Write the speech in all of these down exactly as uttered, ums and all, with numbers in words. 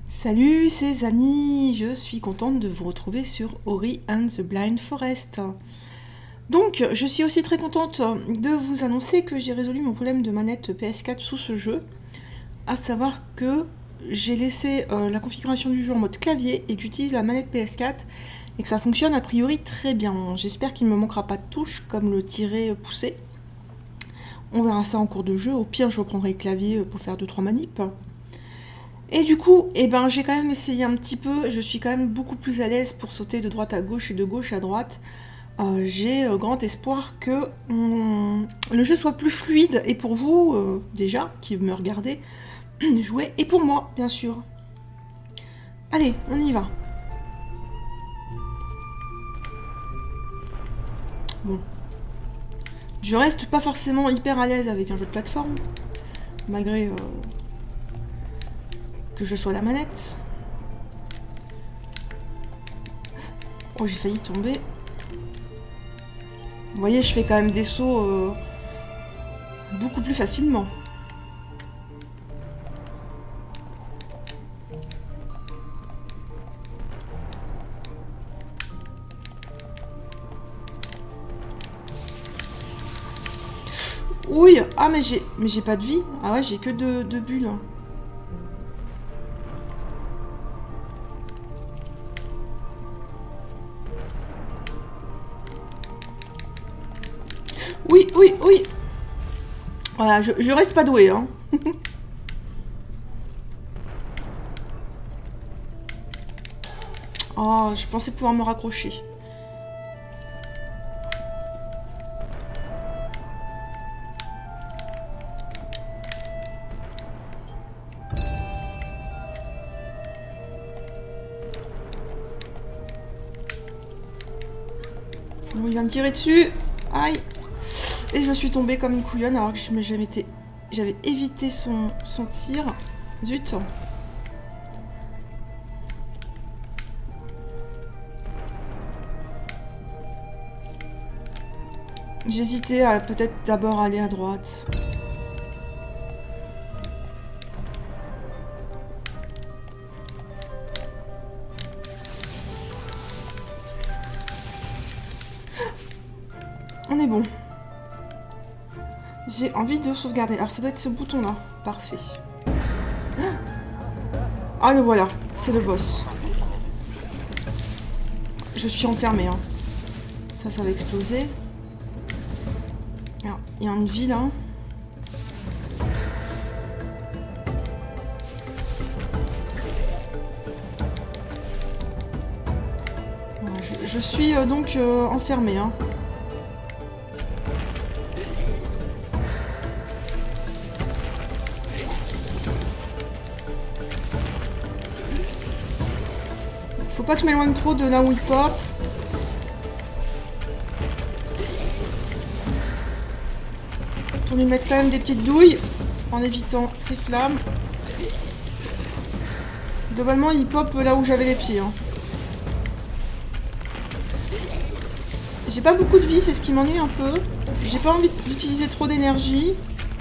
Salut, c'est Zani, je suis contente de vous retrouver sur Ori and the Blind Forest. Donc, je suis aussi très contente de vous annoncer que j'ai résolu mon problème de manette P S quatre sous ce jeu, à savoir que j'ai laissé euh, la configuration du jeu en mode clavier et que j'utilise la manette P S quatre et que ça fonctionne a priori très bien. J'espère qu'il ne me manquera pas de touches comme le tirer poussé. On verra ça en cours de jeu, au pire je reprendrai le clavier pour faire deux trois manips. Et du coup, eh ben, j'ai quand même essayé un petit peu, je suis quand même beaucoup plus à l'aise pour sauter de droite à gauche et de gauche à droite. Euh, j'ai euh, grand espoir que hum, le jeu soit plus fluide, et pour vous, euh, déjà, qui me regardez, jouer, et pour moi, bien sûr. Allez, on y va. Bon. Je reste pas forcément hyper à l'aise avec un jeu de plateforme, malgré... Euh, que je sois la manette. Oh, j'ai failli tomber. Vous voyez, je fais quand même des sauts euh, beaucoup plus facilement. Oui, ah mais j'ai mais j'ai pas de vie. Ah ouais, j'ai que deux, deux bulles. Oui, oui, oui. Voilà, je, je reste pas douée, hein. Oh, je pensais pouvoir me raccrocher. Bon, il va me tirer dessus. Aïe. Et je suis tombée comme une couillonne alors que j'avais été... j'avais évité son, son tir. Zut. J'hésitais à peut-être d'abord aller à droite. On est bon. J'ai envie de sauvegarder. Alors ça doit être ce bouton là. Parfait. Ah le voilà. C'est le boss. Je suis enfermée. Hein. Ça, ça va exploser. Alors, il y a une vie là. Voilà, je, je suis euh, donc euh, enfermée. Hein. Faut pas que je m'éloigne trop de là où il pop. Pour lui mettre quand même des petites douilles en évitant ces flammes. Globalement, il pop là où j'avais les pieds. Hein. J'ai pas beaucoup de vie, c'est ce qui m'ennuie un peu. J'ai pas envie d'utiliser trop d'énergie.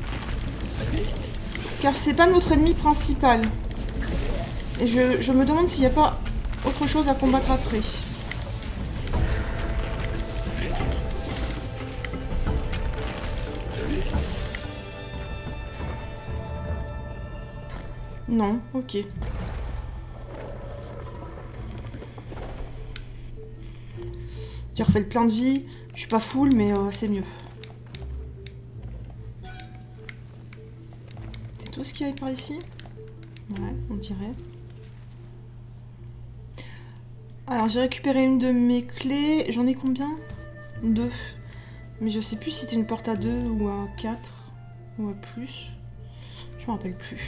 Car c'est pas notre ennemi principal. Et je, je me demande s'il n'y a pas autre chose à combattre après. Non, ok. J'ai refait le plein de vie. Je suis pas full, mais euh, c'est mieux. C'est tout ce qu'il y avait par ici? Ouais, on dirait. Alors, j'ai récupéré une de mes clés. J'en ai combien? Deux. Mais je sais plus si c'était une porte à deux ou à quatre. Ou à plus. Je me rappelle plus.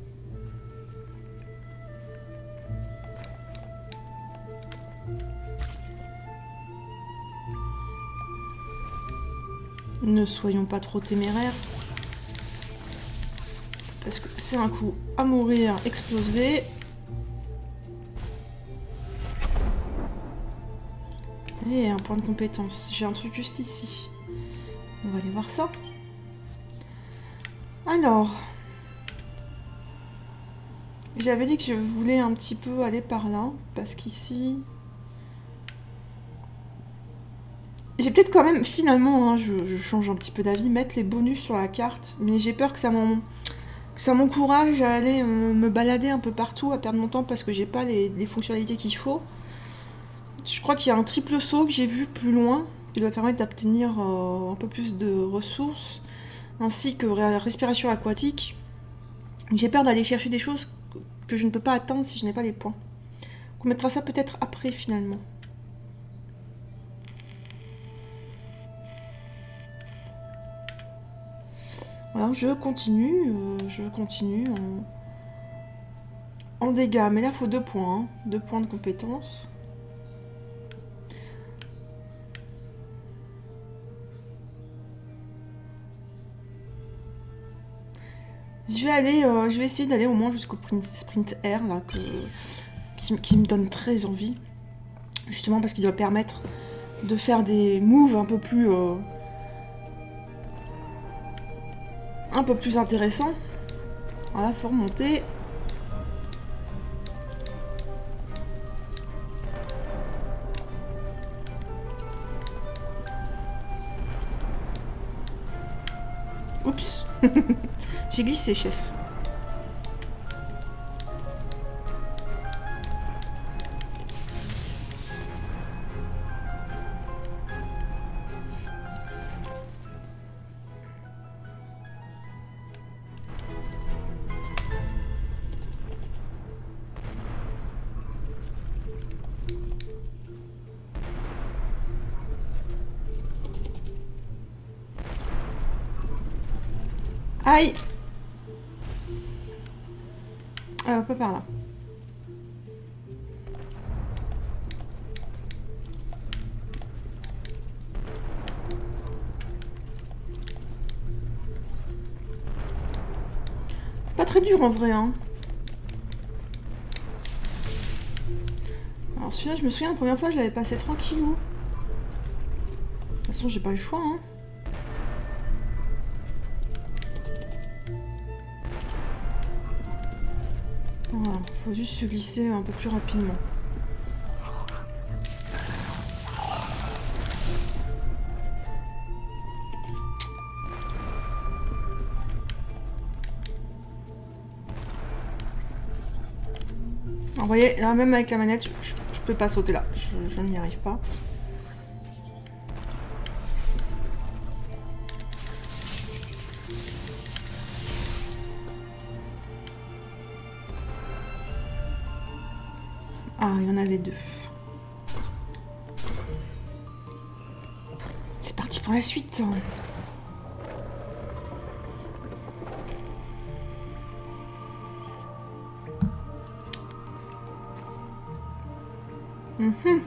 Ne soyons pas trop téméraires. Parce que c'est un coup à mourir, exploser. Et un point de compétence. J'ai un truc juste ici. On va aller voir ça. Alors. J'avais dit que je voulais un petit peu aller par là, parce qu'ici... J'ai peut-être quand même, finalement, hein, je, je change un petit peu d'avis, mettre les bonus sur la carte, mais j'ai peur que ça m'en... Ça m'encourage à aller euh, me balader un peu partout, à perdre mon temps parce que j'ai pas les, les fonctionnalités qu'il faut. Je crois qu'il y a un triple saut que j'ai vu plus loin, qui doit permettre d'obtenir euh, un peu plus de ressources, ainsi que la respiration aquatique. J'ai peur d'aller chercher des choses que je ne peux pas atteindre si je n'ai pas les points. On mettra ça peut-être après finalement. Alors je continue, euh, je continue en, en dégâts. Mais là, il faut deux points. Hein. Deux points de compétence. Je vais aller, euh, je vais essayer d'aller au moins jusqu'au sprint air là, que, qui, qui me donne très envie. Justement parce qu'il doit permettre de faire des moves un peu plus... Euh, un peu plus intéressant. Voilà, faut remonter. Oups. J'ai glissé, chef. Aïe. Euh, pas par là. C'est pas très dur en vrai, hein. Alors celui-là, je me souviens, la première fois, je l'avais passé tranquillou. De toute façon, j'ai pas le choix, hein. Voilà, faut juste se glisser un peu plus rapidement. Alors, vous voyez, là même avec la manette, je, je, je peux pas sauter là, je, je n'y arrive pas. Ah, il y en avait deux. C'est parti pour la suite. Mmh.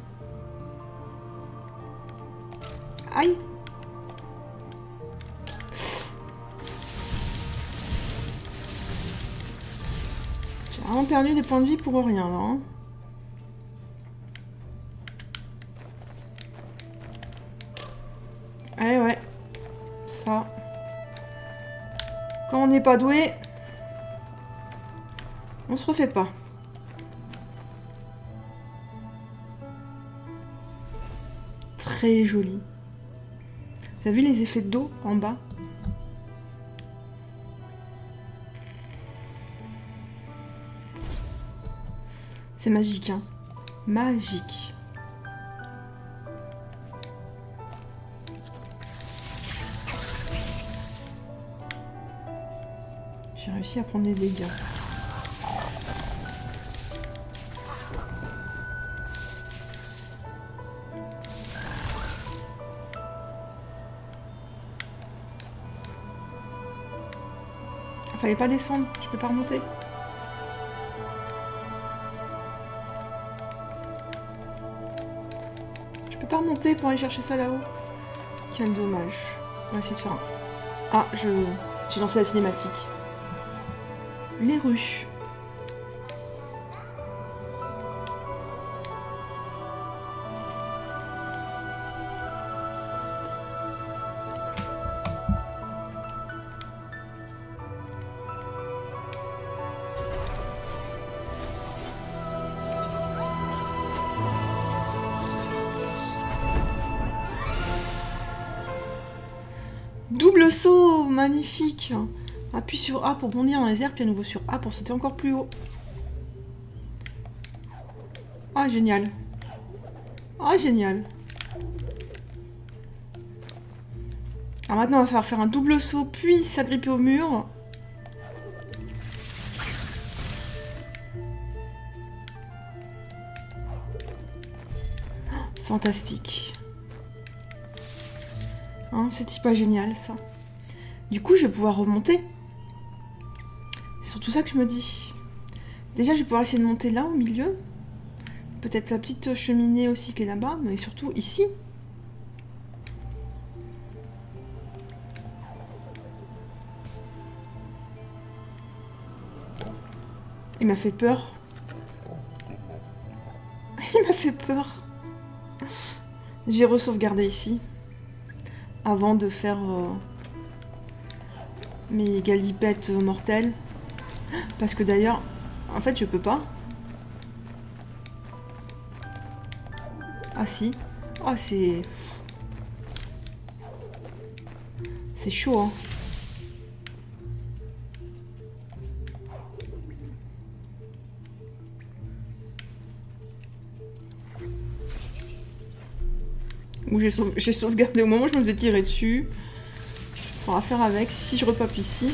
Aïe. J'ai vraiment perdu des points de vie pour rien là. Hein. Eh ouais, ça. Quand on n'est pas doué, on se refait pas. Très joli. Vous avez vu les effets d'eau en bas? C'est magique, hein. Magique. J'ai réussi à prendre des dégâts. Fallait pas descendre, je peux pas remonter. Je peux pas remonter pour aller chercher ça là-haut. Quel dommage. On va essayer de faire un... Ah, je... j'ai lancé la cinématique. Les rues. saut, magnifique. Appuie sur A pour bondir dans les airs, puis à nouveau sur A pour sauter encore plus haut. Ah, génial. Ah, génial. Alors maintenant, on va falloir faire un double saut, puis s'agripper au mur. Oh, fantastique. Hein, c'est pas génial, ça. Du coup, je vais pouvoir remonter. C'est surtout ça que je me dis. Déjà, je vais pouvoir essayer de monter là, au milieu. Peut-être la petite cheminée aussi qui est là-bas, mais surtout ici. Il m'a fait peur. Il m'a fait peur. J'ai re-sauvegardé ici. Avant de faire euh, mes galipettes mortelles. Parce que d'ailleurs, en fait, je peux pas. Ah si. Ah, c'est... C'est chaud, hein. Où j'ai sauve... sauvegardé au moment où je me faisais tirer dessus. On va faire avec. Si je repape ici.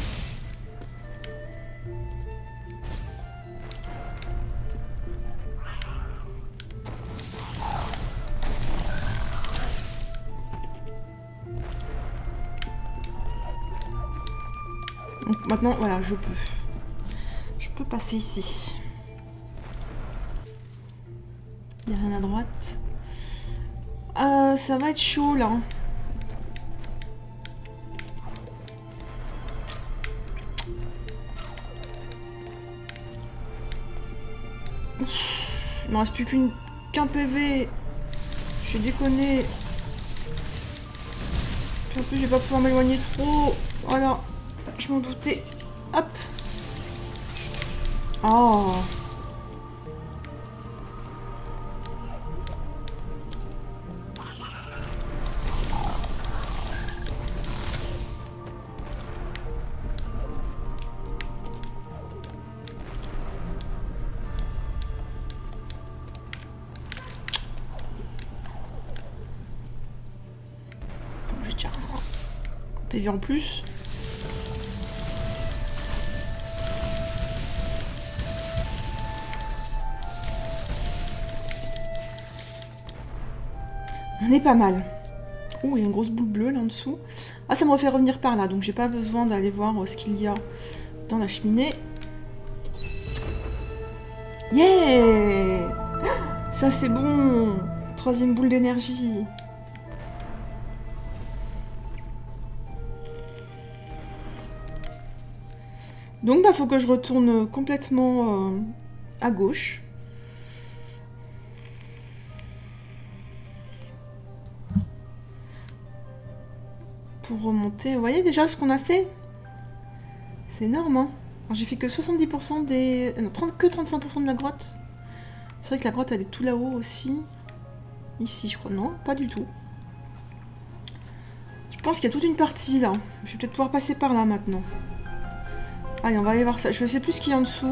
Donc maintenant, voilà, je peux. Je peux passer ici. Il n'y a rien à droite. Euh, ça va être chaud là. Il me reste plus qu'une qu'un P V. Je déconne. Puis en plus, je vais pas pouvoir m'éloigner trop. Voilà. Je m'en doutais. Hop. Oh. J'ai déjà un P V en plus. On est pas mal. Oh, il y a une grosse boule bleue là en dessous. Ah, ça me refait revenir par là, donc j'ai pas besoin d'aller voir ce qu'il y a dans la cheminée. Yeah! Ça c'est bon! Troisième boule d'énergie. Donc bah faut que je retourne complètement euh, à gauche. Pour remonter. Vous voyez déjà ce qu'on a fait? C'est énorme, hein? J'ai fait que soixante-dix pour cent des... Non, trente... que trente-cinq pour cent de la grotte. C'est vrai que la grotte, elle est tout là-haut aussi. Ici, je crois. Non, pas du tout. Je pense qu'il y a toute une partie, là. Je vais peut-être pouvoir passer par là, maintenant. Allez, on va aller voir ça. Je ne sais plus ce qu'il y a en dessous.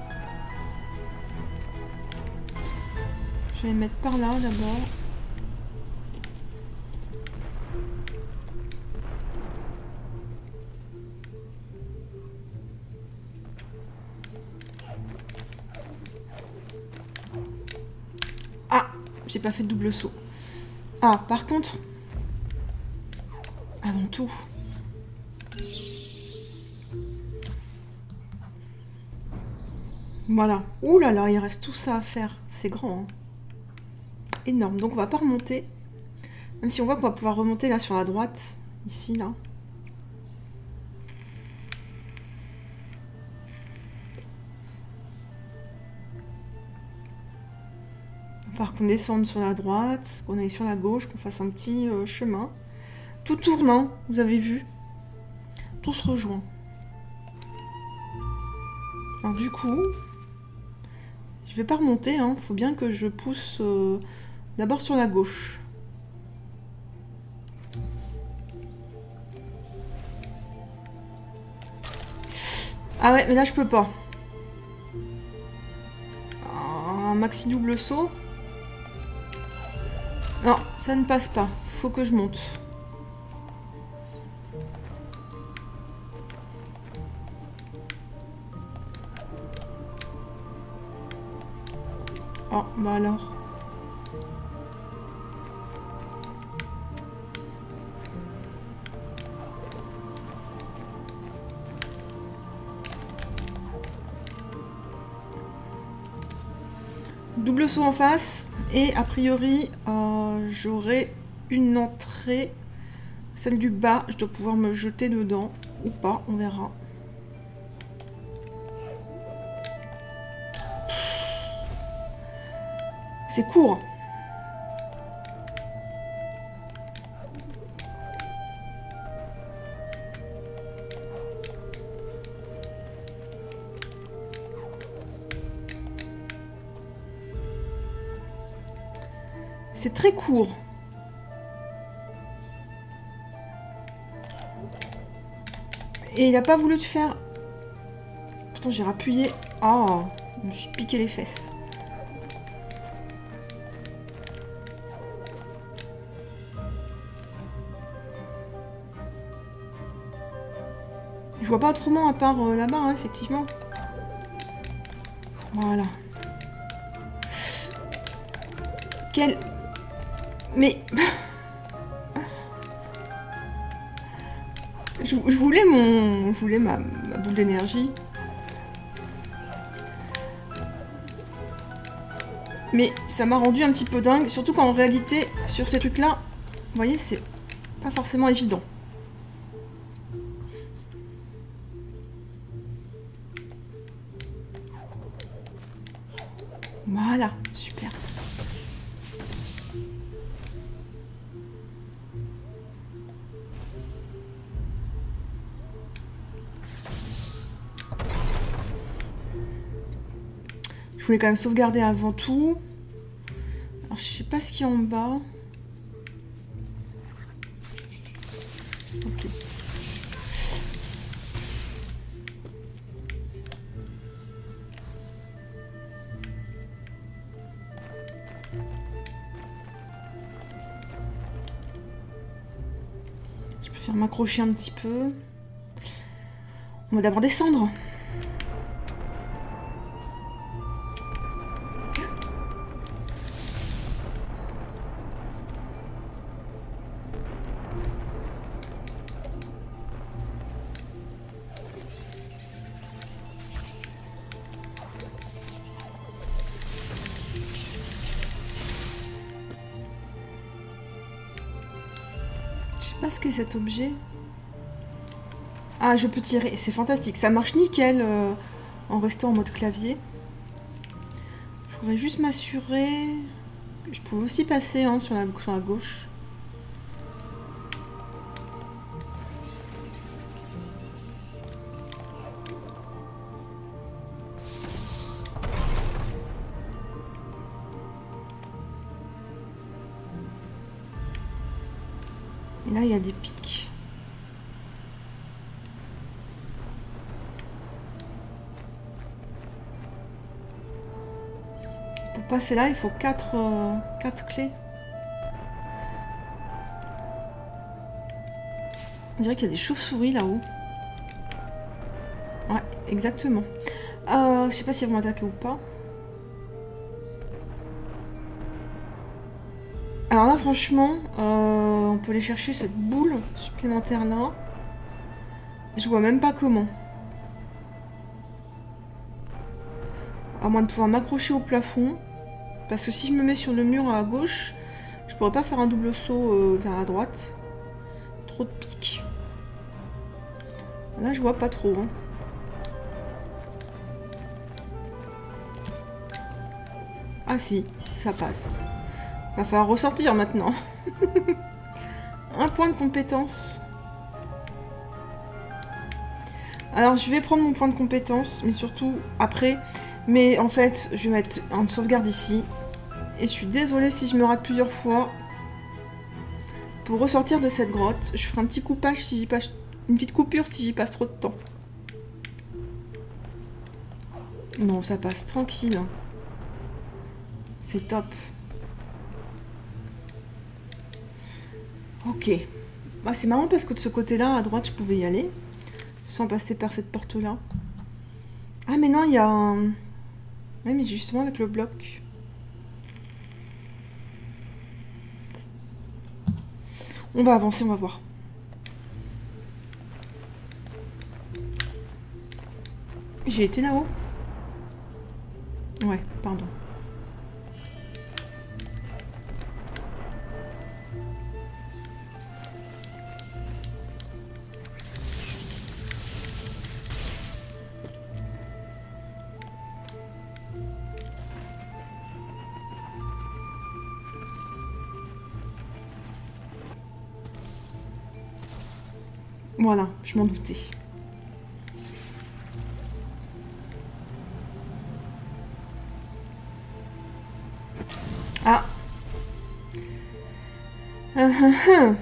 Je vais les mettre par là, d'abord. J'ai pas fait de double saut. Ah, par contre, avant tout, voilà. Ouh là là, il reste tout ça à faire. C'est grand, hein. Énorme. Donc on va pas remonter. Même si on voit qu'on va pouvoir remonter là sur la droite. Ici, là. Il va falloir qu'on descende sur la droite, qu'on aille sur la gauche, qu'on fasse un petit euh, chemin. Tout tourne, hein, vous avez vu. Tout se rejoint. Alors du coup, je vais pas remonter, hein. Faut bien que je pousse euh, d'abord sur la gauche. Ah ouais, mais là je peux pas. Un maxi double saut. Non, ça ne passe pas. Faut que je monte. Oh, bah alors. Double saut en face. Et a priori, euh, j'aurai une entrée. Celle du bas, je dois pouvoir me jeter dedans. Ou pas, on verra. C'est court. C'est très court. Et il n'a pas voulu te faire... Pourtant j'ai rappuyé. Oh, je me suis piqué les fesses. Je vois pas autrement à part euh, là-bas, hein, effectivement. Voilà. Quel... Mais... je, je voulais mon... Je voulais ma, ma boule d'énergie. Mais ça m'a rendu un petit peu dingue. Surtout qu'en réalité, sur ces trucs-là, vous voyez, c'est pas forcément évident. Voilà, super. Je voulais quand même sauvegarder avant tout. Alors, je sais pas ce qu'il y a en bas. Ok. Je préfère m'accrocher un petit peu. On va d'abord descendre. Ce que cet objet. Ah, je peux tirer, c'est fantastique, ça marche nickel euh, en restant en mode clavier. Je voudrais juste m'assurer que je pouvais aussi passer hein, sur, la, sur la gauche. Et là, il y a des pics. Pour passer là, il faut quatre euh, quatre clés. On dirait qu'il y a des chauves-souris là-haut. Ouais, exactement. Euh, je sais pas si elles vont attaquer ou pas. Alors là, franchement, euh, on peut aller chercher cette boule supplémentaire là. Je vois même pas comment. À moins de pouvoir m'accrocher au plafond. Parce que si je me mets sur le mur à gauche, je pourrais pas faire un double saut euh, vers la droite. Trop de pics. Là, je vois pas trop. Hein. Ah si, ça passe. Va falloir ressortir maintenant. Un point de compétence. Alors je vais prendre mon point de compétence, mais surtout après. Mais en fait, je vais mettre en sauvegarde ici. Et je suis désolée si je me rate plusieurs fois. Pour ressortir de cette grotte, je ferai un petit coupage si j'y passe. Une petite coupure si j'y passe trop de temps. Non, ça passe tranquille. C'est top. Ok. Bah, c'est marrant parce que de ce côté-là, à droite, je pouvais y aller. Sans passer par cette porte-là. Ah, mais non, il y a un... Oui, mais justement avec le bloc. On va avancer, on va voir. J'ai été là-haut. Ouais, pardon. Voilà, je m'en doutais. Ah. Ah, ah, ah.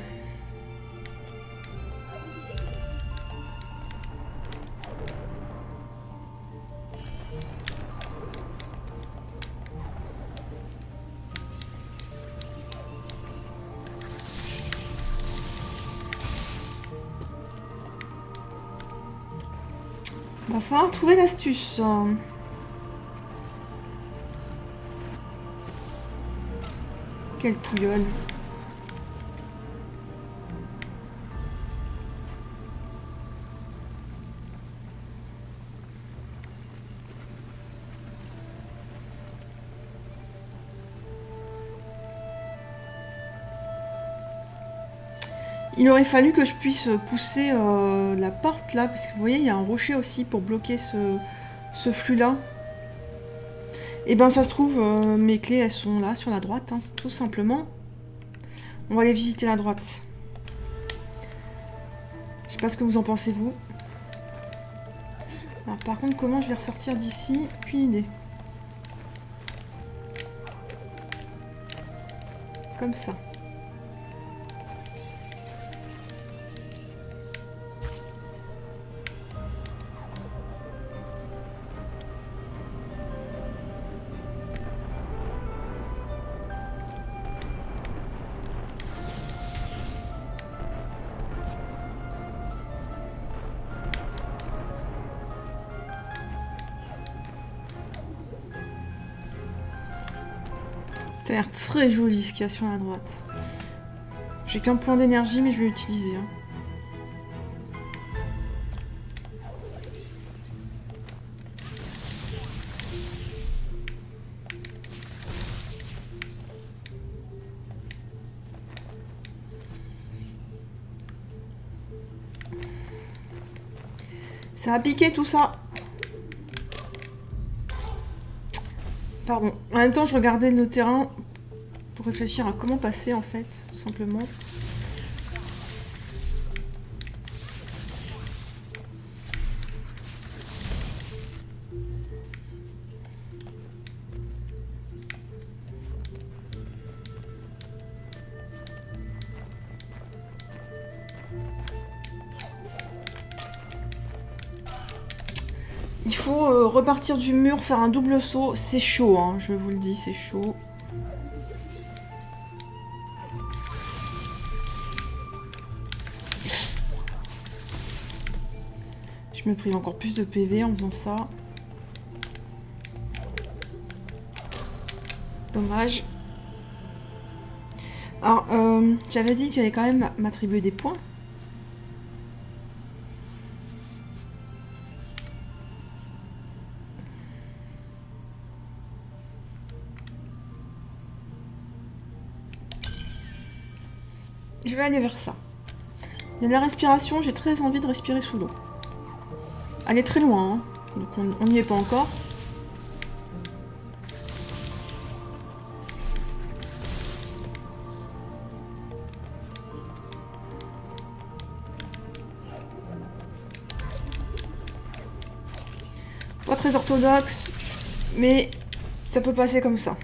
Va falloir trouver l'astuce. Quelle pouillonne. Il aurait fallu que je puisse pousser euh, la porte là, parce que vous voyez, il y a un rocher aussi pour bloquer ce, ce flux-là. Et ben ça se trouve, euh, mes clés, elles sont là, sur la droite, hein, tout simplement. On va aller visiter la droite. Je sais pas ce que vous en pensez, vous. Alors, par contre, comment je vais ressortir d'ici? Aucune idée. Comme ça. Ça a l'air très joli ce qu'il y a sur la droite. J'ai qu'un point d'énergie, mais je vais l'utiliser. Hein. Ça a piqué tout ça. Pardon. En même temps, je regardais le terrain pour réfléchir à comment passer, en fait, tout simplement. Il faut euh, repartir du mur, faire un double saut. C'est chaud, hein, je vous le dis, c'est chaud. Je me prive encore plus de P V en faisant ça. Dommage. Alors, euh, j'avais dit que j'allais quand même m'attribuer des points. Je vais aller vers ça. Il y a de la respiration, j'ai très envie de respirer sous l'eau. Elle est très loin, hein. Donc on n'y est pas encore. Pas très orthodoxe, mais ça peut passer comme ça.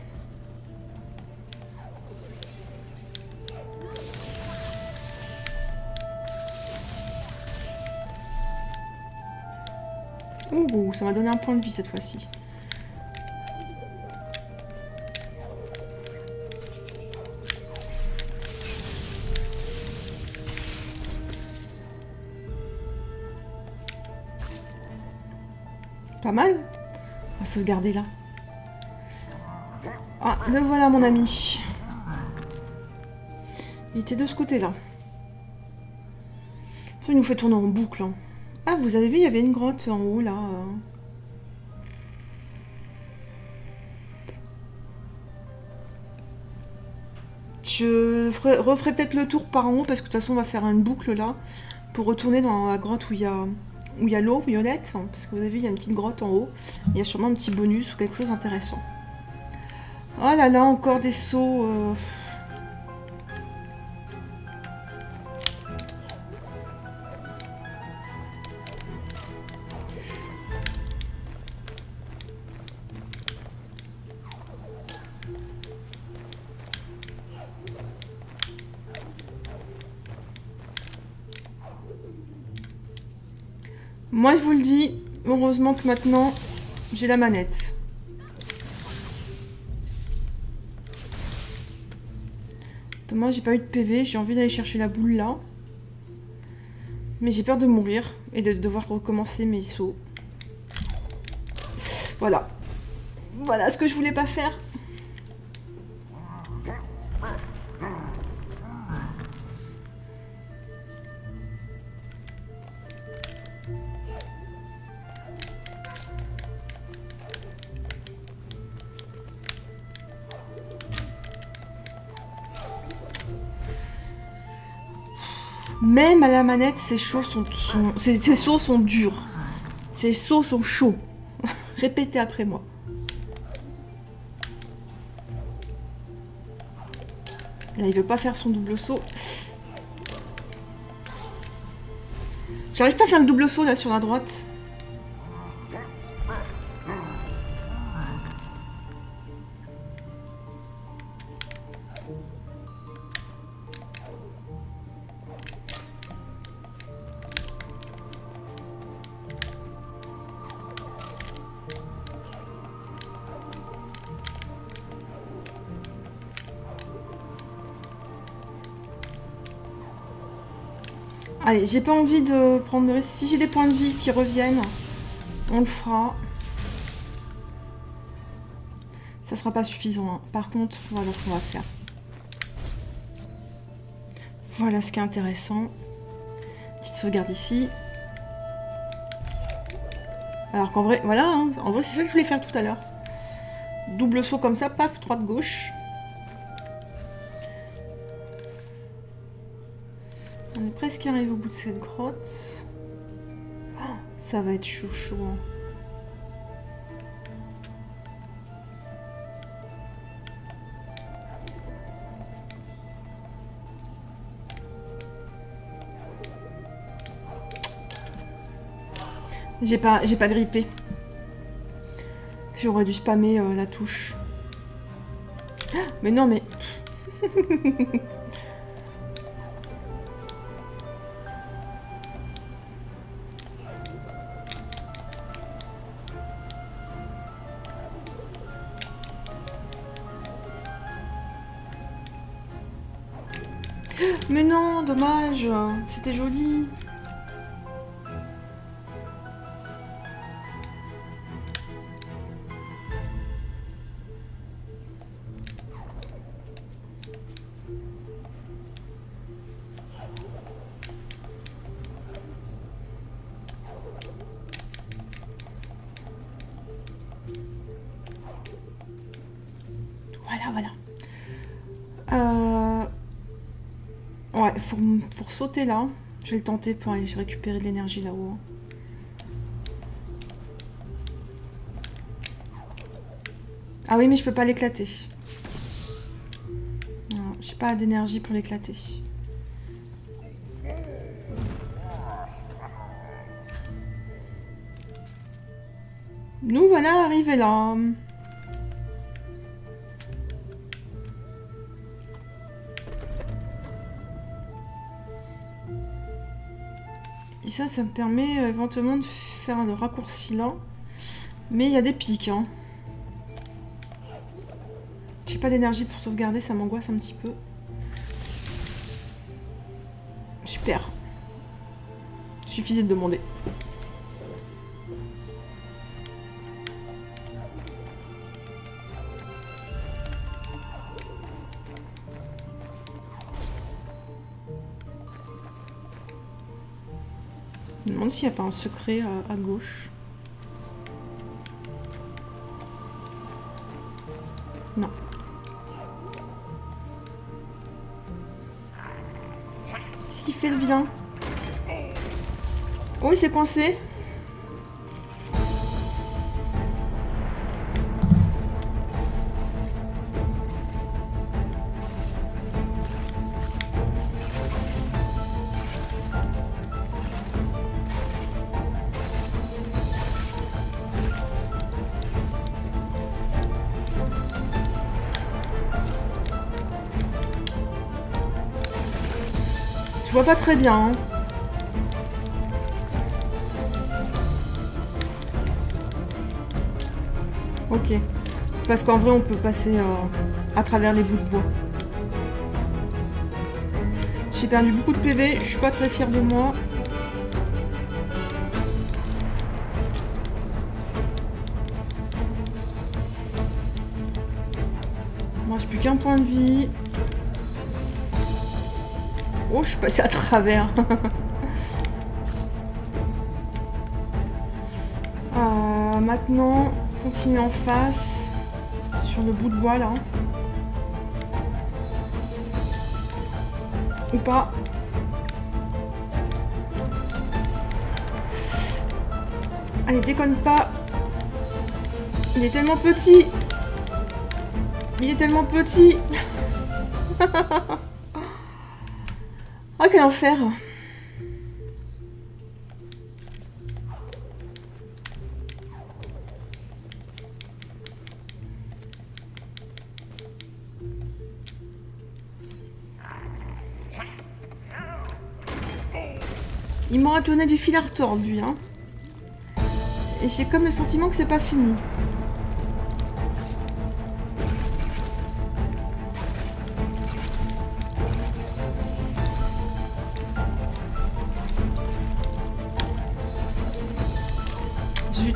Ouh, ça m'a donné un point de vie cette fois-ci. Pas mal. On va sauvegarder là. Ah, le voilà mon ami. Il était de ce côté-là. Il nous fait tourner en boucle. Hein. Ah, vous avez vu, il y avait une grotte en haut là. Je ferai, referai peut-être le tour par en haut parce que de toute façon on va faire une boucle là pour retourner dans la grotte où il y a où il y a l'eau violette. Hein, parce que vous avez vu, il y a une petite grotte en haut. Il y a sûrement un petit bonus ou quelque chose d'intéressant. Oh là là, encore des sauts. Euh... Moi, je vous le dis, heureusement que maintenant, j'ai la manette. Moi, j'ai pas eu de P V, j'ai envie d'aller chercher la boule là. Mais j'ai peur de mourir et de devoir recommencer mes sauts. Voilà. Voilà ce que je voulais pas faire. Même à la manette, ces sauts sont, sont, ces, ces sauts sont durs. Ces sauts sont chauds. Répétez après moi. Là, il veut pas faire son double saut. J'arrive pas à faire le double saut là sur la droite. Allez, j'ai pas envie de prendre de risque. Si j'ai des points de vie qui reviennent, on le fera. Ça sera pas suffisant. Hein. Par contre, voilà ce qu'on va faire. Voilà ce qui est intéressant. Petite sauvegarde ici. Alors qu'en vrai, voilà, hein, en vrai c'est ça que je voulais faire tout à l'heure. Double saut comme ça, paf, droite gauche. On est presque arrivé au bout de cette grotte. Oh, ça va être chaud chaud. Hein. J'ai pas, j'ai pas grippé. J'aurais dû spammer euh, la touche. Mais non, mais... Mais non, dommage. C'était joli. Voilà, voilà. Euh... Ouais, faut, faut sauter là. Je vais le tenter pour aller récupérer de l'énergie là-haut. Ah oui, mais je peux pas l'éclater. Non, j'ai pas d'énergie pour l'éclater. Nous voilà arrivés là. Et ça, ça me permet euh, éventuellement de faire le raccourci là. Mais il y a des pics. Hein. J'ai pas d'énergie pour sauvegarder, ça m'angoisse un petit peu. Super. Suffisait de demander. Je me demande s'il n'y a pas un secret à, à gauche. Non. Qu'est-ce qu'il fait le vilain? Oh, il s'est coincé. Je vois pas très bien. Hein. Ok. Parce qu'en vrai, on peut passer euh, à travers les bouts de bois. J'ai perdu beaucoup de P V. Je suis pas très fière de moi. Moi, j'ai plus qu'un point de vie. Oh, je suis passée à travers. euh, maintenant, continue en face. Sur le bout de bois, là. Ou pas. Allez, déconne pas. Il est tellement petit. Il est tellement petit. Ah, quel enfer! Il m'aura donné du fil à retordre, lui, hein. Et j'ai comme le sentiment que c'est pas fini. Zut.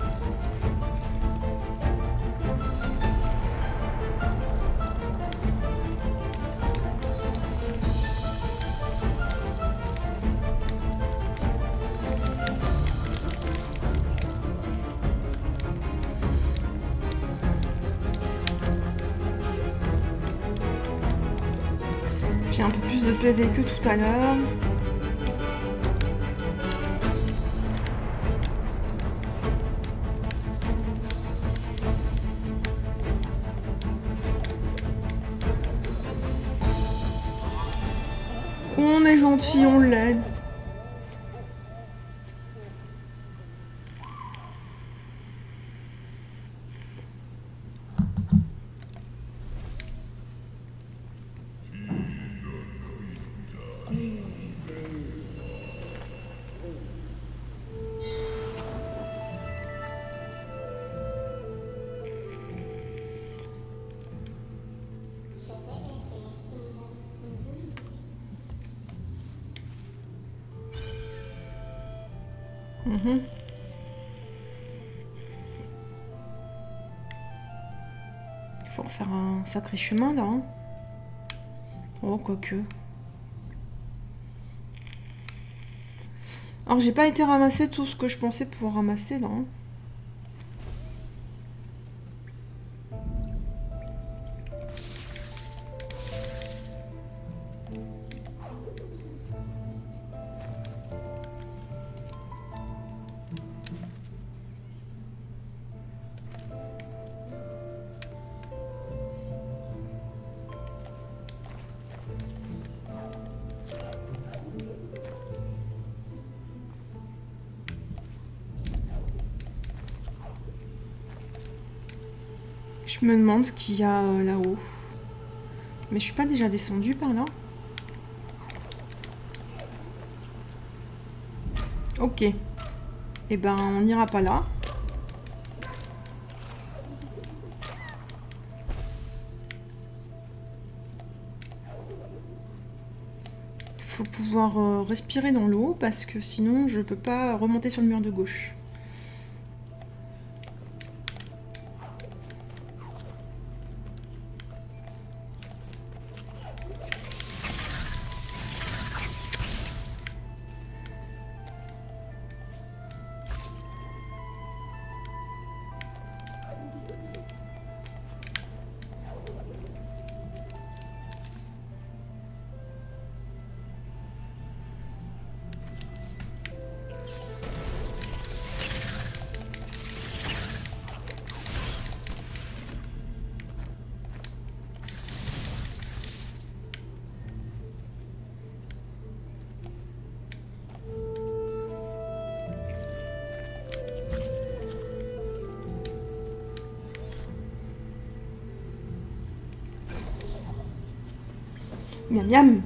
J'ai un peu plus de P V que tout à l'heure. On est gentil, on l'aide. Mmh. Il faut refaire un sacré chemin là. Hein. Oh, quoique. Alors, j'ai pas été ramasser tout ce que je pensais pouvoir ramasser là. Hein. Je me demande ce qu'il y a euh, là-haut. Mais je suis pas déjà descendue par là? Ok. Eh ben, on n'ira pas là. Il faut pouvoir euh, respirer dans l'eau parce que sinon je peux pas remonter sur le mur de gauche. Miam miam.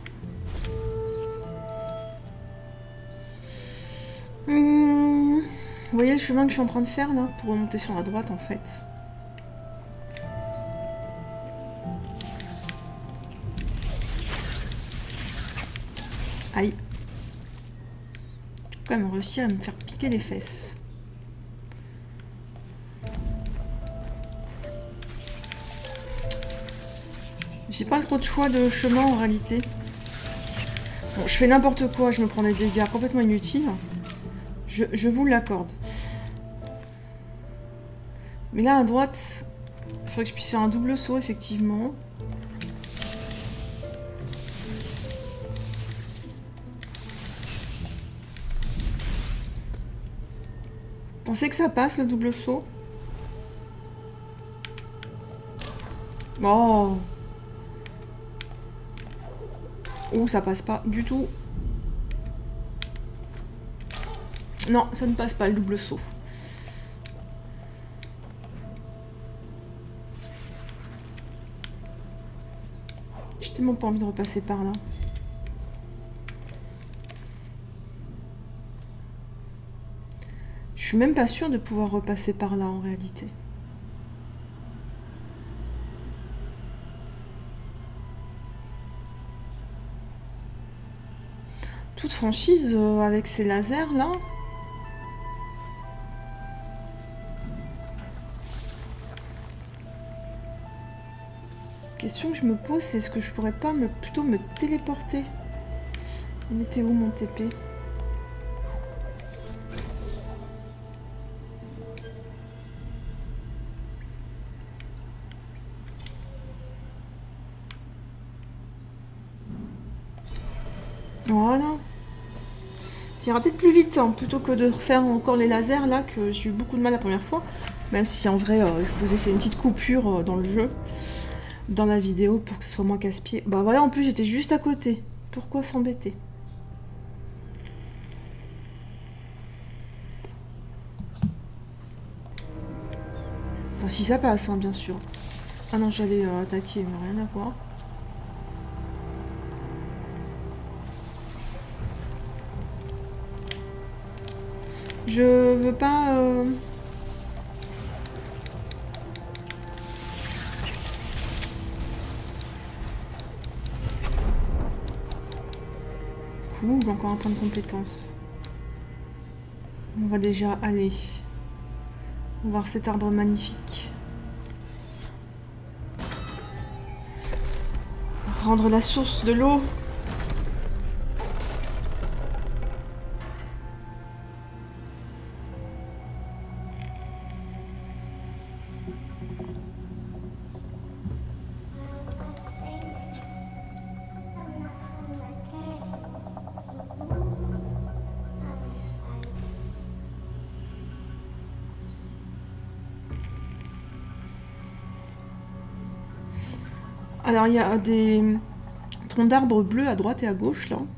Hum, vous voyez le chemin que je suis en train de faire là pour remonter sur la droite en fait. Aïe. J'ai quand même réussi à me faire piquer les fesses. J'ai pas trop de choix de chemin en réalité. Bon, je fais n'importe quoi, je me prends des dégâts complètement inutiles. Je, je vous l'accorde. Mais là à droite, il faudrait que je puisse faire un double saut effectivement. Pensez que ça passe le double saut? Oh. Oh, ça passe pas du tout. Non, ça ne passe pas le double saut. J'ai tellement pas envie de repasser par là. Je suis même pas sûre de pouvoir repasser par là en réalité. Toute franchise euh, avec ces lasers là. Question que je me pose, c'est est-ce que je pourrais pas me plutôt me téléporter? Il était où mon T P? Voilà. Ça ira peut-être plus vite, hein, plutôt que de refaire encore les lasers là, que j'ai eu beaucoup de mal la première fois. Même si en vrai, euh, je vous ai fait une petite coupure euh, dans le jeu, dans la vidéo, pour que ce soit moins casse-pied. Bah voilà, en plus j'étais juste à côté. Pourquoi s'embêter? Enfin, si ça passe, hein, bien sûr. Ah non, j'allais euh, attaquer, mais rien à voir. Je veux pas... Euh... Cool, j'ai encore un point de compétence. On va déjà aller voir cet arbre magnifique. Rendre la source de l'eau. Alors il y a des troncs d'arbres bleus à droite et à gauche là.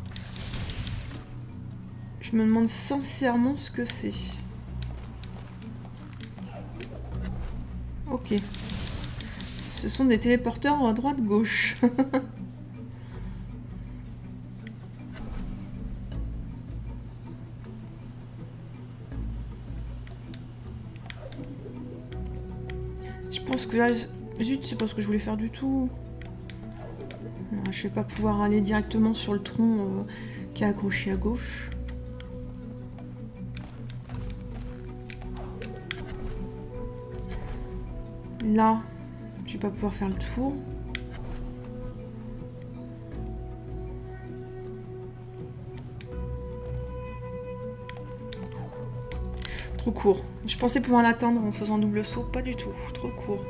Je me demande sincèrement ce que c'est. Ok. Ce sont des téléporteurs à droite-gauche. Je pense que là... Zut, c'est pas ce que je voulais faire du tout. Je vais pas pouvoir aller directement sur le tronc euh, qui est accroché à gauche. Là, je vais pas pouvoir faire le tour. Trop court. Je pensais pouvoir l'atteindre en faisant double saut. Pas du tout. Trop court.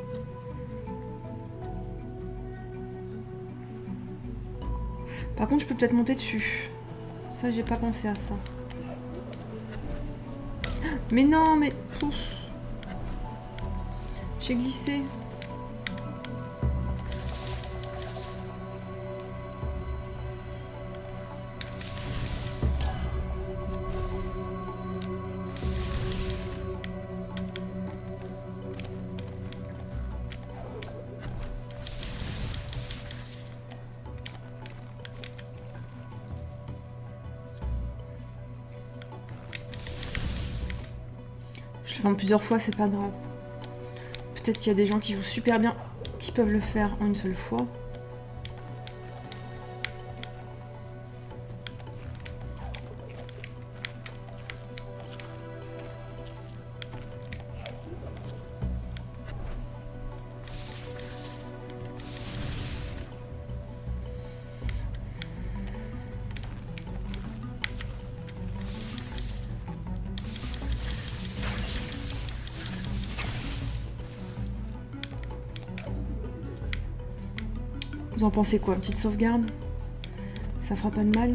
Par contre, je peux peut-être monter dessus. Ça, j'ai pas pensé à ça. Mais non, mais... J'ai glissé. Je le fais en plusieurs fois, c'est pas grave. Peut-être qu'il y a des gens qui jouent super bien, qui peuvent le faire en une seule fois. Vous en pensez quoi? Petite sauvegarde? Ça fera pas de mal?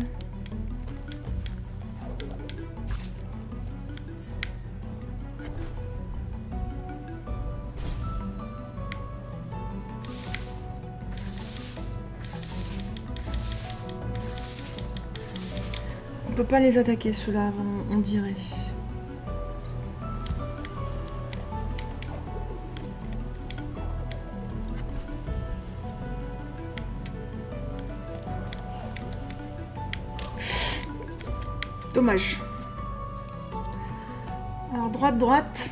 On peut pas les attaquer ceux-là, on, on dirait. Dommage. Alors, droite, droite.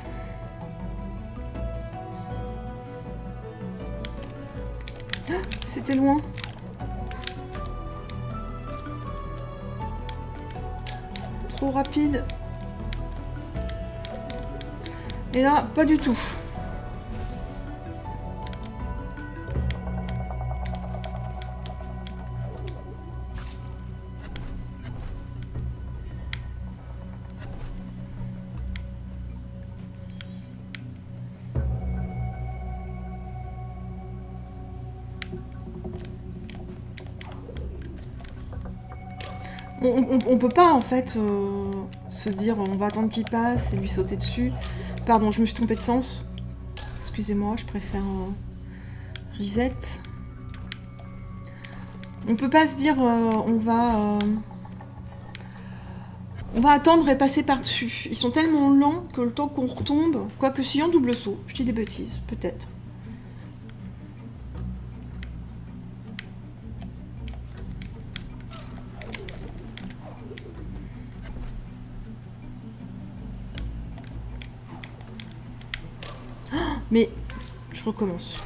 Ah, c'était loin. Trop rapide. Et là, pas du tout. On, on, on peut pas en fait euh, se dire on va attendre qu'il passe et lui sauter dessus. Pardon, je me suis trompée de sens. Excusez-moi, je préfère euh, reset. On peut pas se dire euh, on va euh, on va attendre et passer par-dessus. Ils sont tellement lents que le temps qu'on retombe, quoique si en double saut, je dis des bêtises, peut-être. Mais je recommence.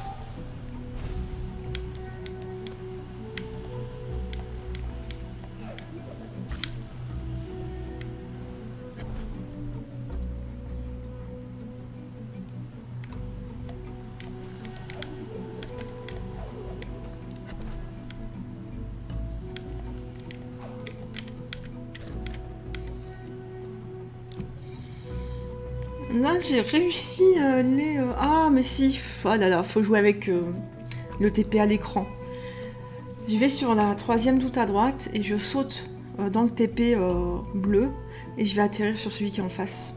Là, j'ai réussi euh, les... Euh... Ah, mais si. Ah là là, faut jouer avec euh, le T P à l'écran. Je vais sur la troisième tout à droite et je saute euh, dans le T P euh, bleu et je vais atterrir sur celui qui est en face.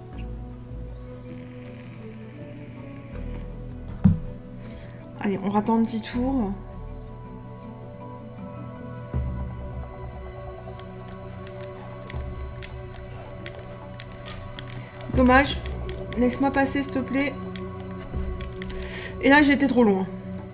Allez, on rattend un petit tour. Dommage. Laisse-moi passer, s'il te plaît. Et là, j'ai été trop loin.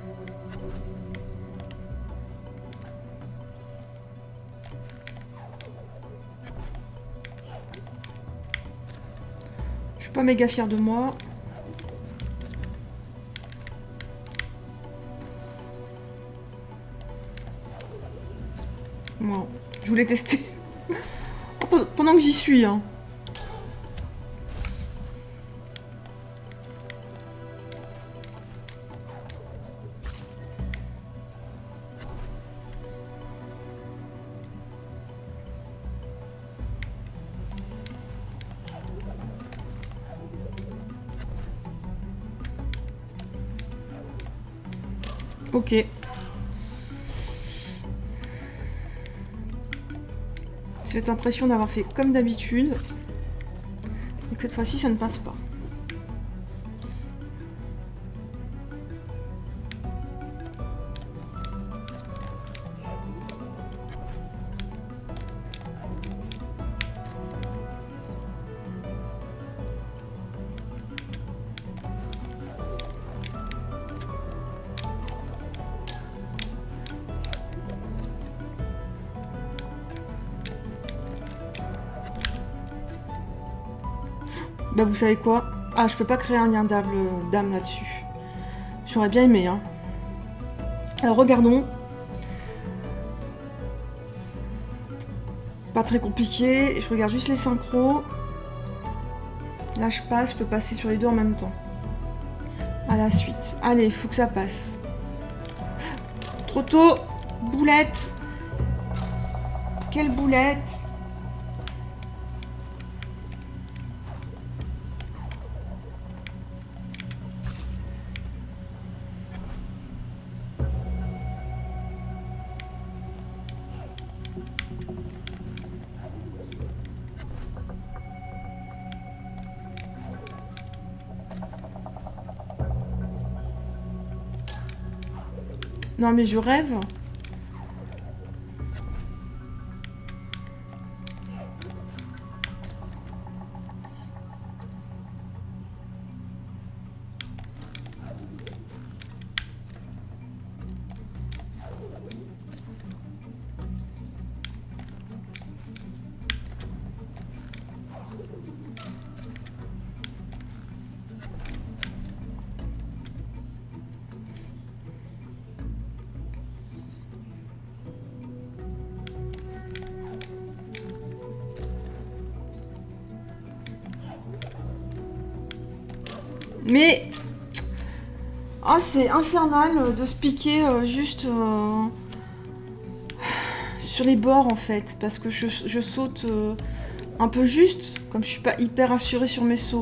Je suis pas méga fière de moi. Bon, je voulais tester. Pendant que j'y suis, hein. Ok. J'ai l'impression d'avoir fait comme d'habitude. Et que cette fois-ci, ça ne passe pas. Bah vous savez quoi? Ah, je peux pas créer un lien d'âme là-dessus. J'aurais bien aimé, hein. Alors, regardons. Pas très compliqué. Je regarde juste les synchros. Là, je passe. Je peux passer sur les deux en même temps. À la suite. Allez, il faut que ça passe. Trop tôt. Boulette. Quelle boulette. Non mais je rêve. Mais... Ah, c'est infernal de se piquer euh, juste euh, sur les bords, en fait. Parce que je, je saute euh, un peu juste, comme je suis pas hyper assurée sur mes sauts.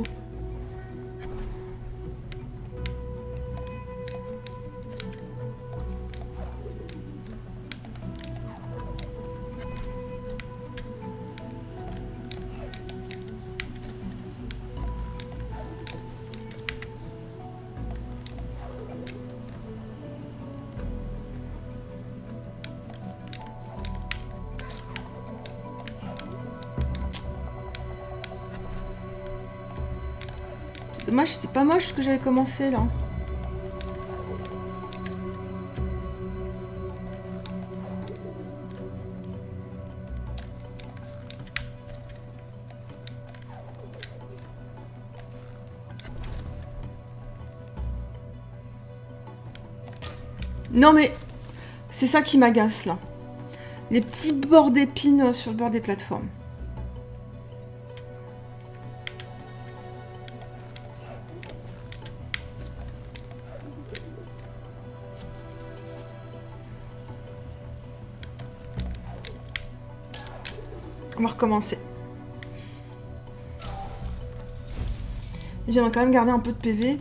Dommage, c'est pas moche ce que j'avais commencé là. Non mais c'est ça qui m'agace là. Les petits bords d'épines sur le bord des plateformes. On va recommencer. J'aimerais quand même garder un peu de P V.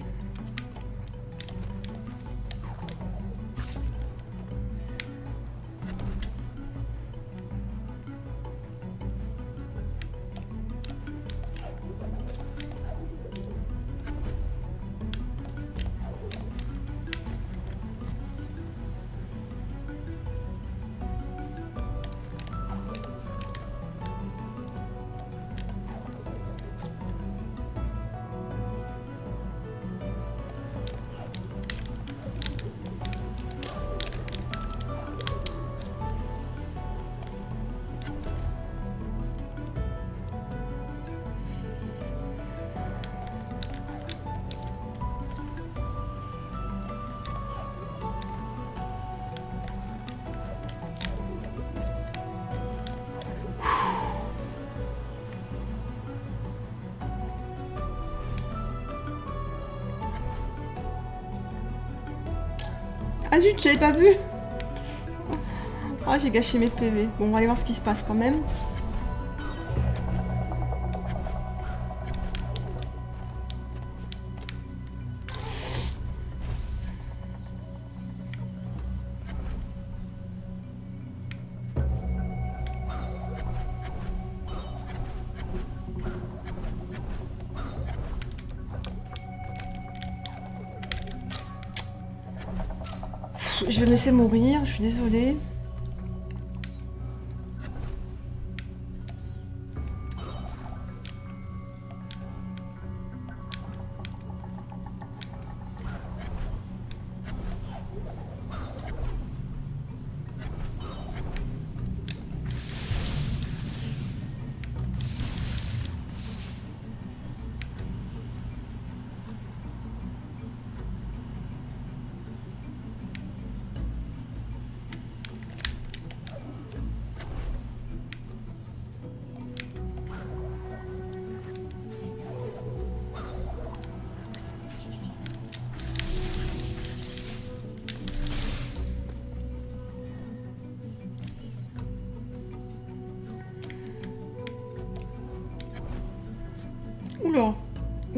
Ah zut, j'avais pas vu. Ah, j'ai gâché mes P V. Bon, on va aller voir ce qui se passe quand même. Je vais me laisser mourir, je suis désolée.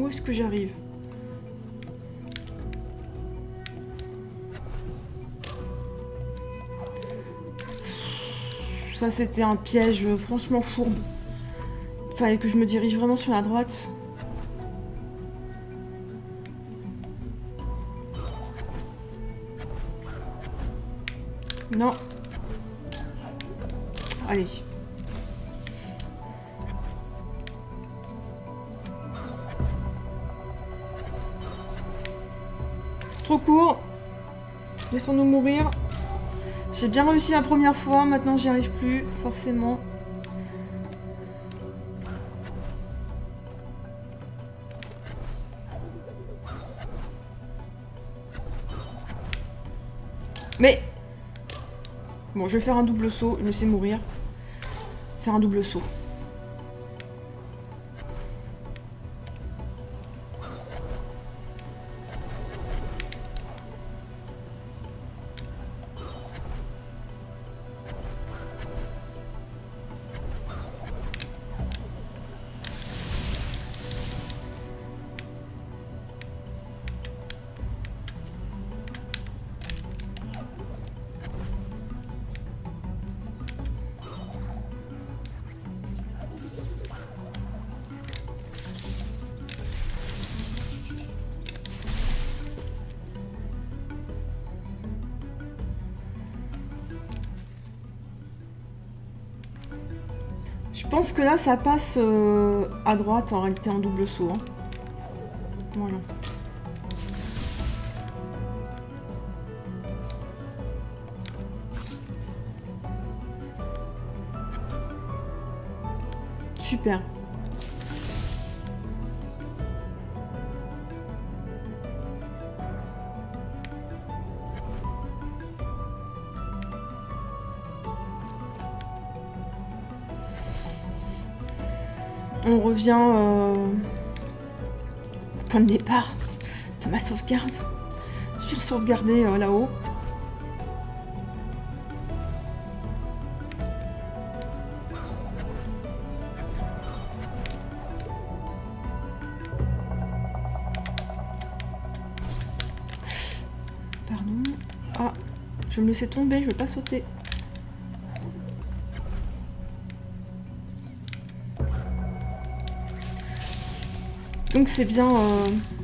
Où est-ce que j'arrive? Ça, c'était un piège franchement fourbe. Fallait que je me dirige vraiment sur la droite. Non. Allez. Trop court. Laissons-nous mourir. J'ai bien réussi la première fois, maintenant j'y arrive plus, forcément. Mais... Bon, je vais faire un double saut, je me sais mourir. Faire un double saut. Je pense que là, ça passe euh, à droite, en réalité, en double saut. Hein. Voilà. Super. On revient euh, au point de départ de ma sauvegarde. Je suis sauvegarder euh, là-haut. Pardon. Ah, je me laissais tomber, je vais pas sauter. Donc c'est bien, euh,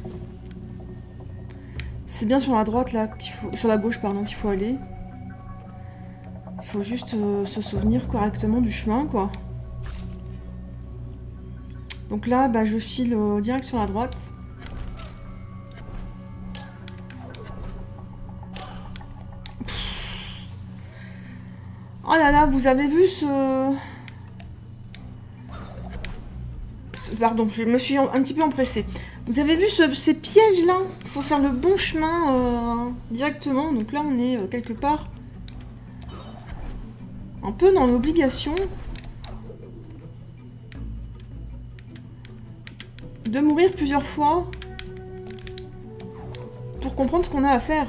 c'est bien sur la droite là, qu'il faut, sur la gauche pardon, qu'il faut aller. Il faut juste euh, se souvenir correctement du chemin quoi. Donc là, bah, je file euh, direct sur la droite. Pff. Oh là là, vous avez vu ce... Pardon, je me suis un petit peu empressée. Vous avez vu ce, ces pièges-là? Il faut faire le bon chemin euh, directement. Donc là, on est euh, quelque part un peu dans l'obligation de mourir plusieurs fois pour comprendre ce qu'on a à faire.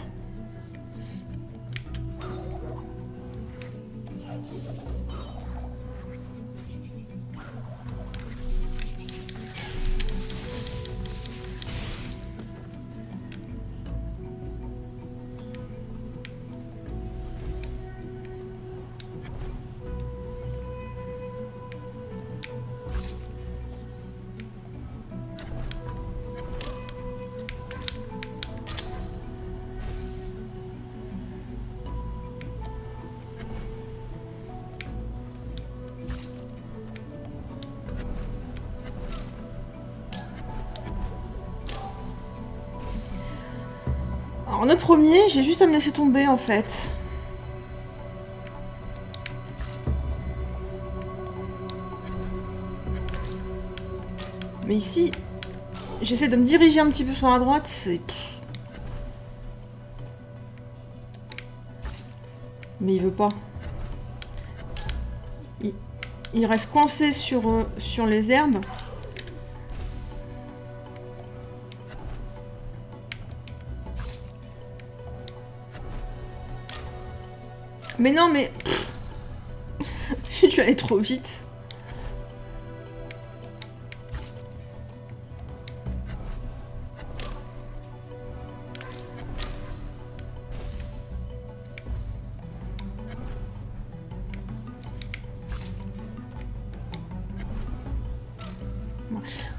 Alors le premier, j'ai juste à me laisser tomber en fait. Mais ici, j'essaie de me diriger un petit peu sur la droite, c'est... Mais il veut pas. Il, il reste coincé sur, euh, sur les herbes. Mais non, mais... Je suis allée trop vite.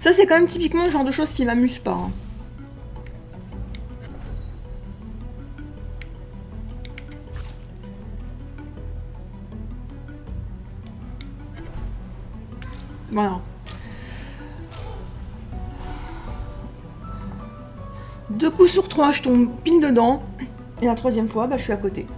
Ça, c'est quand même typiquement le genre de choses qui m'amuse pas. Hein. Voilà. Deux coups sur trois, je tombe pile dedans. Et la troisième fois, bah, je suis à côté.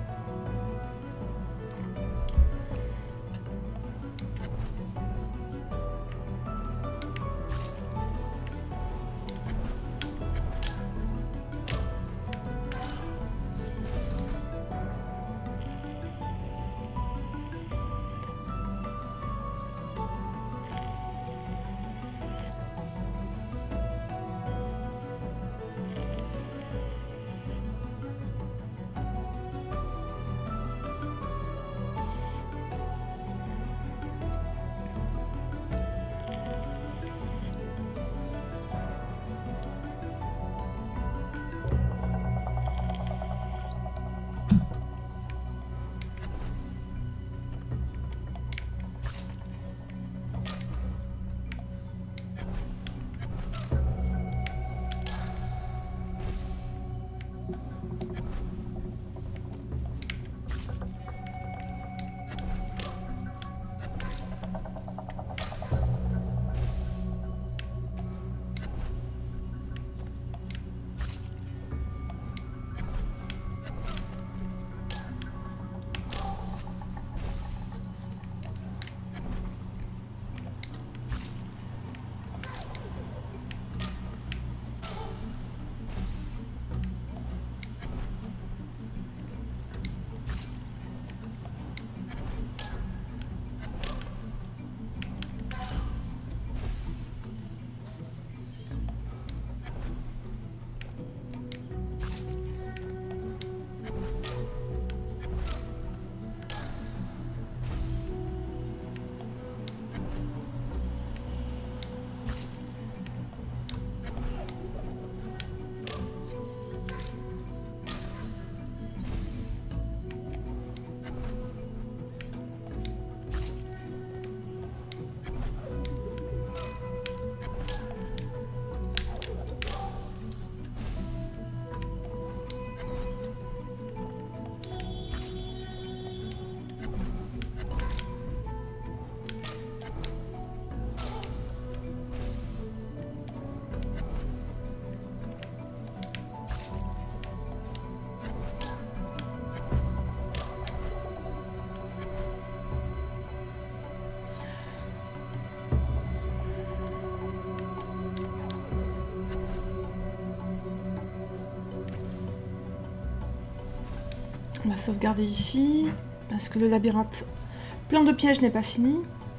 On va sauvegarder ici, parce que le labyrinthe plein de pièges n'est pas fini.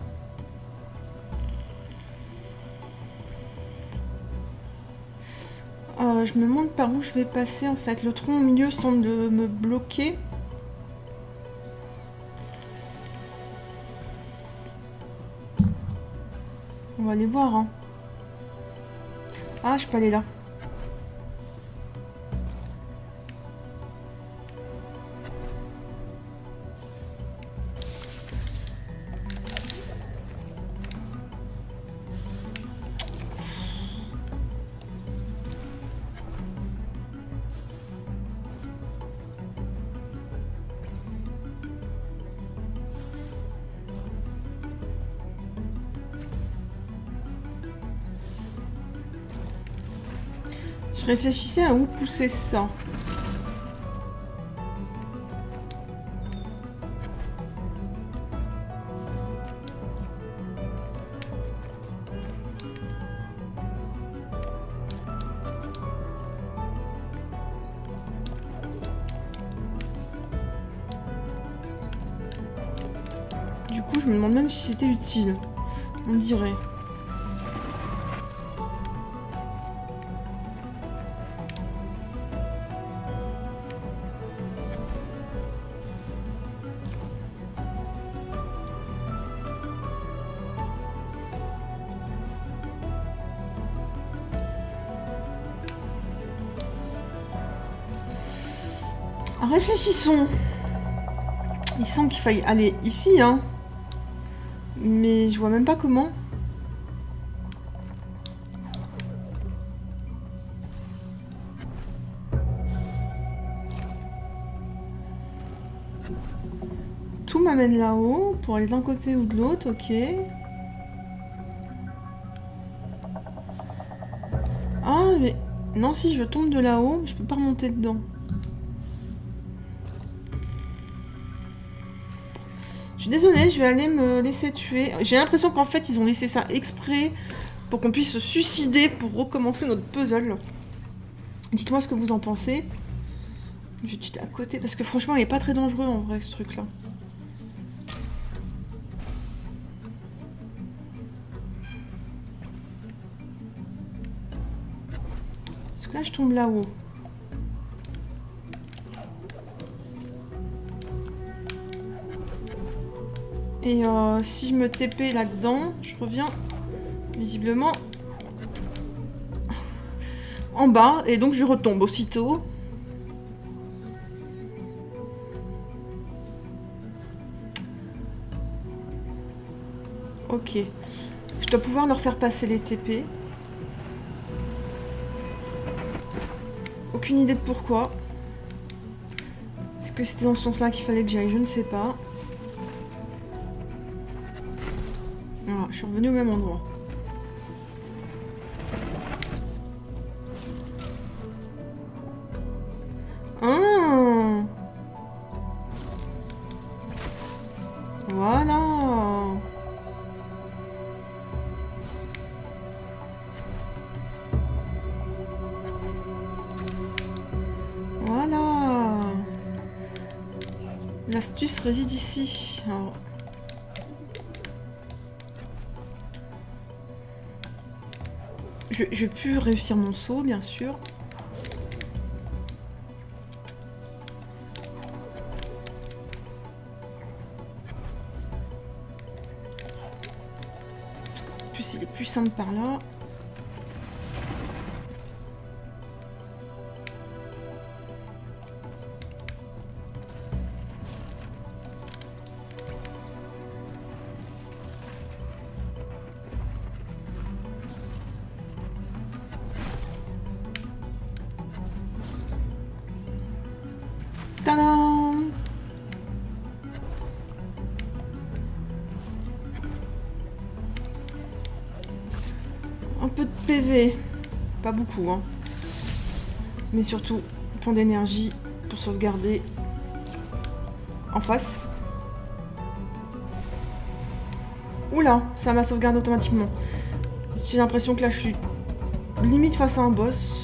Euh, je me demande par où je vais passer en fait. Le tronc au milieu semble me bloquer. On va aller voir. Hein. Ah, je peux aller là. Je réfléchissais à où pousser ça. Du coup, je me demande même si c'était utile. On dirait. Réfléchissons. Il semble qu'il faille aller ici, hein. Mais je vois même pas comment. Tout m'amène là-haut pour aller d'un côté ou de l'autre, ok. Ah, mais... Non, si je tombe de là-haut, je peux pas remonter dedans. Je suis désolée, je vais aller me laisser tuer. J'ai l'impression qu'en fait, ils ont laissé ça exprès pour qu'on puisse se suicider pour recommencer notre puzzle. Dites-moi ce que vous en pensez. Je suis à côté, parce que franchement, il est pas très dangereux en vrai, ce truc-là. Parce que là, je tombe là-haut. Et euh, si je me T P là-dedans, je reviens visiblement en bas. Et donc je retombe aussitôt. Ok. Je dois pouvoir leur faire passer les T P. Aucune idée de pourquoi. Est-ce que c'était dans ce sens-là qu'il fallait que j'aille? Je ne sais pas. Voilà, je suis revenue au même endroit. Ah, voilà. Voilà. L'astuce réside ici. Alors... Je, je vais plus réussir mon saut, bien sûr. En plus, il est plus simple par là. Tadam! Un peu de P V. Pas beaucoup, hein. Mais surtout, point d'énergie pour sauvegarder en face. Oula, ça m'a sauvegardé automatiquement. J'ai l'impression que là, je suis limite face à un boss.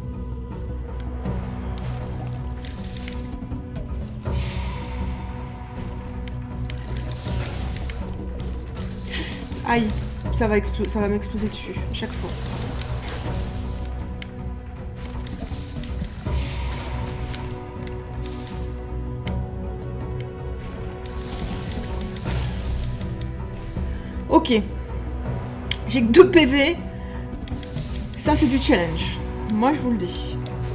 Aïe, ça va, ça va m'exploser dessus, à chaque fois. Ok. J'ai que deux P V. Ça, c'est du challenge. Moi, je vous le dis.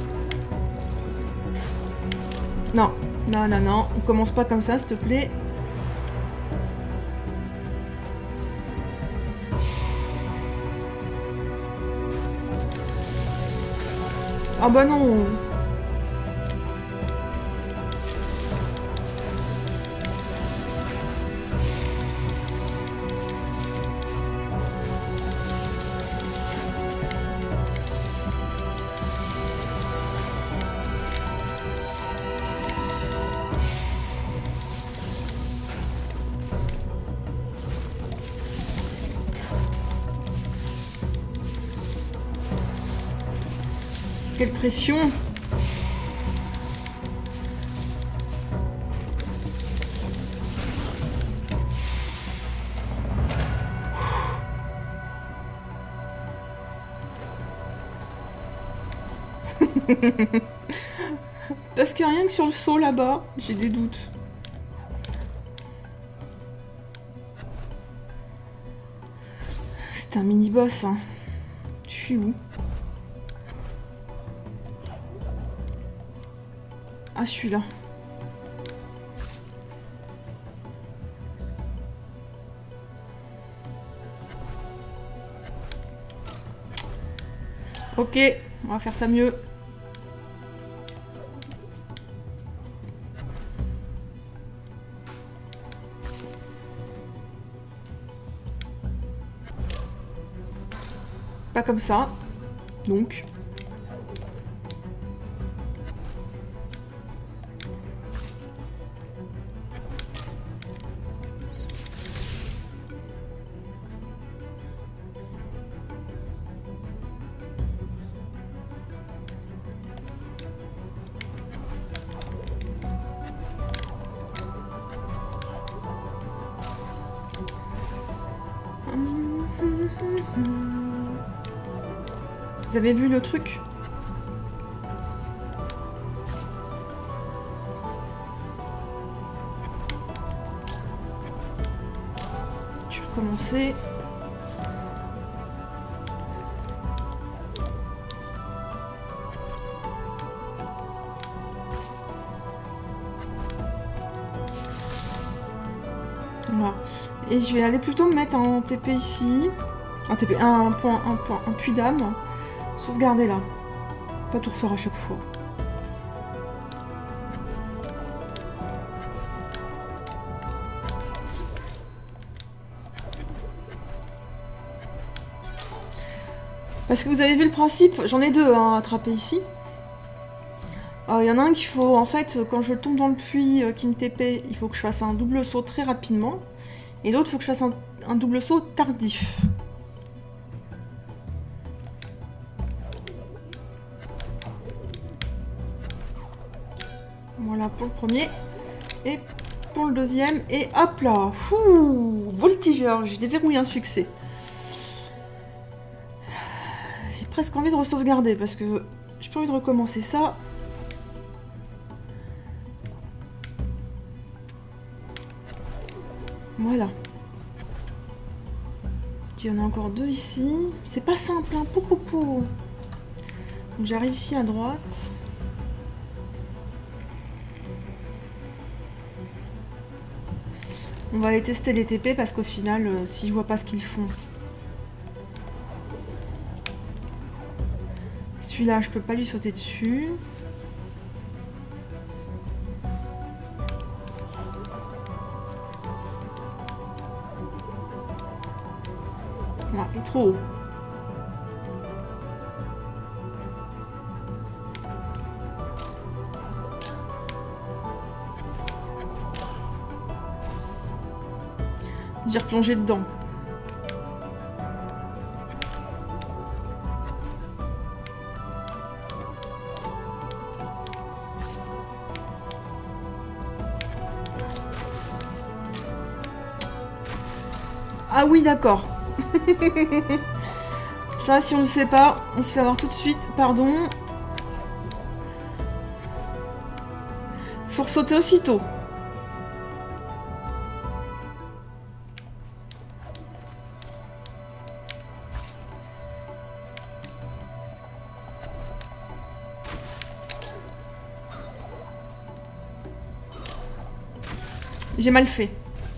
Non, non, non, non. On commence pas comme ça, s'il te plaît. Ah bah non. Quelle pression! Parce que rien que sur le saut là-bas, j'ai des doutes. C'est un mini-boss, hein. Je suis où? Ah, je suis là. Ok, on va faire ça mieux. Pas comme ça. Donc... Vous avez vu le truc? Je vais recommencer. Voilà. Et je vais aller plutôt me mettre en T P ici. Un T P, un point, un point, un puits d'âme. Sauvegarder là. Pas tout refaire à chaque fois. Parce que vous avez vu le principe, j'en ai deux hein, à attraper ici. Il y en a un qu'il faut, en fait, quand je tombe dans le puits euh, qui me T P, il faut que je fasse un double saut très rapidement. Et l'autre, il faut que je fasse un, un double saut tardif. Voilà pour le premier. Et pour le deuxième. Et hop là. Fouh, voltigeur. J'ai déverrouillé un succès. J'ai presque envie de re-sauvegarder parce que j'ai pas envie de recommencer ça. Voilà. Il y en a encore deux ici. C'est pas simple, hein. Pou, pou, pou. Donc j'arrive ici à droite. On va aller tester les T P parce qu'au final, euh, si je vois pas ce qu'ils font. Celui-là, je peux pas lui sauter dessus. Ah, il est trop haut. J'ai replongé dedans. Ah oui, d'accord. Ça, si on le sait pas, on se fait avoir tout de suite. Pardon. Faut ressauter aussitôt. J'ai mal fait.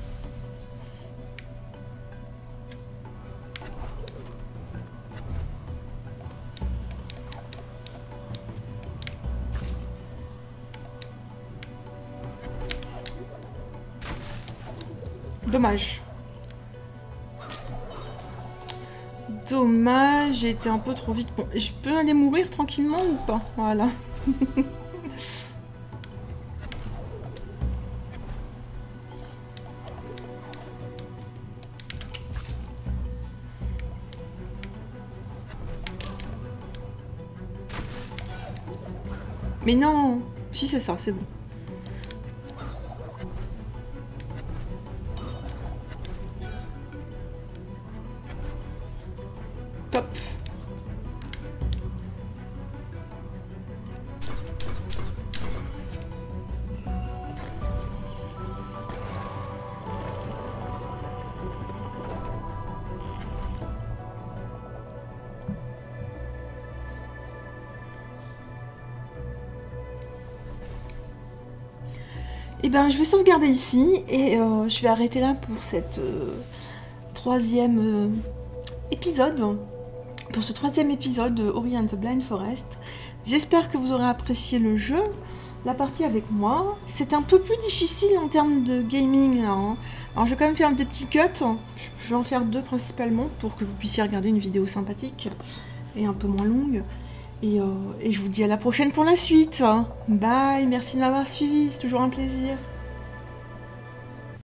Dommage. Dommage, j'ai été un peu trop vite. Bon, je peux aller mourir tranquillement ou pas? Voilà. Mais non! Si c'est ça, c'est bon. Top. Et ben, je vais sauvegarder ici et euh, je vais arrêter là pour cette euh, troisième euh, épisode. Pour ce troisième épisode de Ori and the Blind Forest. J'espère que vous aurez apprécié le jeu. la partie avec moi. C'est un peu plus difficile en termes de gaming là, hein. Alors je vais quand même faire des petits cuts. Je vais en faire deux principalement pour que vous puissiez regarder une vidéo sympathique et un peu moins longue. Et, euh, et je vous dis à la prochaine pour la suite. Bye, merci de m'avoir suivi, c'est toujours un plaisir.